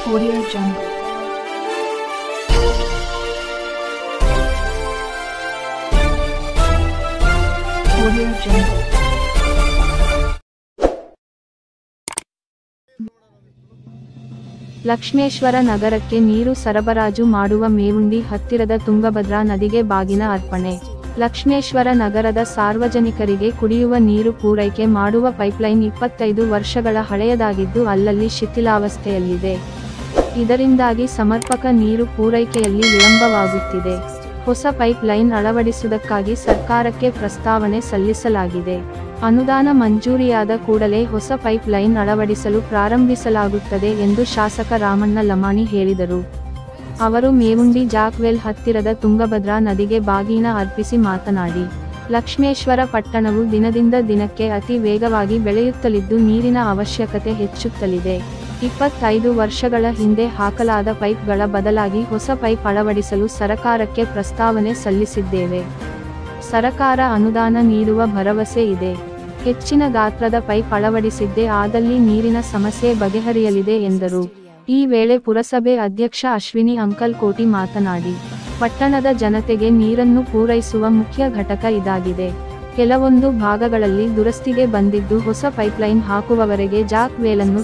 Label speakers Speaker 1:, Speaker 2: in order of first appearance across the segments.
Speaker 1: Audio Jungle. Audio Jungle.
Speaker 2: Lakshmeshwar ನಗರಕ್ಕೆ ನೀರು ಸರಬರಾಜು ಮಾಡುವ ಮೇವುಂಡಿ ಹತ್ತಿರದ ತುಂಗಭದ್ರಾ ನದಿಗೆ ಬಾಗಿನ ಅರ್ಪಣೆ. ಲಕ್ಷ್ಮೇಶ್ವರ ನಗರದ ಸಾರ್ವಜನಿಕರಿಗೆ ಕುಡಿಯುವ ನೀರು ಪೂರೈಕೆ ಮಾಡುವ ಪೈಪ್ಲೈನ್ 25 ವರ್ಷಗಳ ಹಳೆಯದಾಗಿದ್ದು ಅಲ್ಲಲ್ಲಿ ಶಿಥಿಲಾವಸ್ಥೆಯಲ್ಲಿದೆ. ಇದರಿಂದಾಗಿ ಸಮರ್ಪಕ ನೀರು ಪೂರೈಕೆಯಲ್ಲಿ ವಿಳಂಬವಾಗುತ್ತಿದೆ. ಹೊಸ ಪೈಪ್ ಲೈನ್ ಅಳವಡಿಸುವುದಕ್ಕಾಗಿ ಸರ್ಕಾರಕ್ಕೆ ಪ್ರಸ್ತಾವನೆ ಸಲ್ಲಿಸಲಾಗಿದೆ. ಅನುದಾನ ಮಂಜೂರಿಯಾದ ಕೂಡಲೇ ಹೊಸ ಪೈಪ್ ಲೈನ್ ಅಳವಡಿಸಲು ಪ್ರಾರಂಭಿಸಲಾಗುತ್ತದೆ ಎಂದು ಶಾಸಕ ರಾಮಣ್ಣ ಲಮಾಣಿ ಹೇಳಿದರು. ಅವರು ಮೇವುಂಡಿ ಜಾಕ್ವೆಲ್ ಹತ್ತಿರದ ತುಂಗಭದ್ರಾ ನದಿಗೆ ಬಾಗಿನ ಅರ್ಪಿಸಿ ಮಾತನಾಡಿ, ಲಕ್ಷ್ಮೇಶ್ವರ ಪಟ್ಟಣವು ದಿನದಿಂದ ದಿನಕ್ಕೆ ಅತಿ ವೇಗವಾಗಿ ಬೆಳೆಯುತ್ತಲಿದ್ದು ನೀರಿನ ಅವಶ್ಯಕತೆ ಹೆಚ್ಚುತ್ತಲಿದೆ. 25 ವರ್ಷಗಳ ಹಿಂದೆ ಹಾಕಲಾದ ಪೈಪ್ಗಳ ಬದಲಾಗಿ ಹೊಸ ಪೈಪ್ ಅಳವಡಿಸಲು ಸರಕಾರಕ್ಕೆ ಪ್ರಸ್ತಾವನೆ ಸಲ್ಲಿಸಿದ್ದೇವೆ. ಸರಕಾರ ಅನುದಾನ ನೀಡುವ ಭರವಸೆ ಇದೆ. ಹೆಚ್ಚಿನ ಗಾತ್ರದ ಪೈಪ್ ಅಳವಡಿಸಿದ್ದೇ ಆದಲ್ಲಿ ನೀರಿನ ಸಮಸ್ಯೆ ಬಗೆಹರಿಯಲಿದೆ ಎಂದರು. ಈ ವೇಳೆ ಪುರಸಭೆ ಅಧ್ಯಕ್ಷ ಅಶ್ವಿನಿ ಅಂಕಲ್ಕೋಟಿ ಮಾತನಾಡಿ, ಪಟ್ಟಣದ ಜನತೆಗೆ ನೀರನ್ನು ಪೂರೈಸುವ ಮುಖ್ಯ ಘಟಕ ಇದಾಗಿದೆ. ಕೆಲವೊಂದು ಭಾಗಗಳಲ್ಲಿ ದುರಸ್ತಿಗೆ ಬಂದಿದ್ದು ಹೊಸ ಪೈಪ್ಲೈನ್ ಹಾಕುವವರೆಗೆ ಜಾಕ್ ವೇಲನ್ನು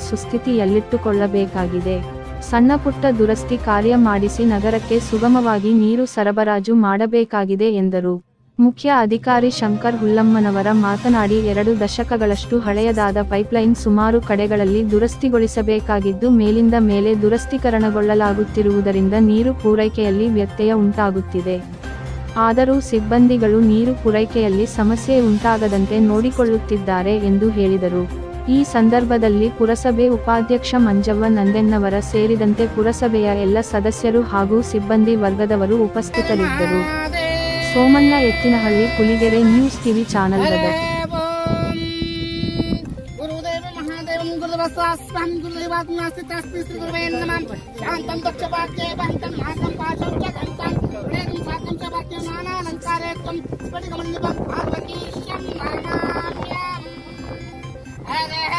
Speaker 2: ಸುಸ್ಥಿತಿಯಲ್ಲಿಟ್ಟುಕೊಳ್ಳಬೇಕಾಗಿದೆ. ಸಣ್ಣಪುಟ್ಟ ದುರಸ್ತಿ ಕಾರ್ಯ ಮಾಡಿಸಿ ನಗರಕ್ಕೆ ಸುಗಮವಾಗಿ ನೀರು ಸರಬರಾಜು ಮಾಡಬೇಕಾಗಿದೆ ಎಂದರು. ಮುಖ್ಯ ಅಧಿಕಾರಿ ಶಂಕರ್ ಹುಲ್ಲಮ್ಮನವರ ಮಾತನಾಡಿ 2 ದಶಕಗಳಷ್ಟು ಹಳೆಯದಾದ ಪೈಪ್ಲೈನ್ ಸುಮಾರು ಕಡೆಗಳಲ್ಲಿ ದುರಸ್ತಿಗೊಳಿಸಬೇಕಾಗಿದ್ದು ಮೇಲಿಂದ ಮೇಲೆ ದುರಸ್ತೀಕರಣಗೊಳ್ಳಲಾಗುತ್ತಿರುವುದರಿಂದ ನೀರು ಪೂರೈಕೆಯಲ್ಲಿ ವ್ಯತ್ಯಯ ಉಂಟಾಗುತ್ತಿದೆ. ಆದರೂ ಸಿಬ್ಬಂದಿಗಳು ನೀರು ಪೂರೈಕೆಯಲ್ಲಿ ಸಮಸ್ಯೆ ಉಂಟಾಗದಂತೆ ನೋಡಿಕೊಳ್ಳುತ್ತಿದ್ದಾರೆ ಎಂದು ಹೇಳಿದರು. ಈ ಸಂದರ್ಭದಲ್ಲಿ ಪುರಸಭೆ ಉಪಾಧ್ಯಕ್ಷ ಮಂಜವ್ವ ನಂದೆನ್ನವರ ಸೇರಿದಂತೆ ಪುರಸಭೆಯ ಎಲ್ಲ ಸದಸ್ಯರು ಹಾಗೂ ಸಿಬ್ಬಂದಿ ವರ್ಗದವರು ಉಪಸ್ಥಿತರಿದ್ದರು. Somanna Ettinahalli, Kuligere, news TV channel Gadag.
Speaker 3: Hare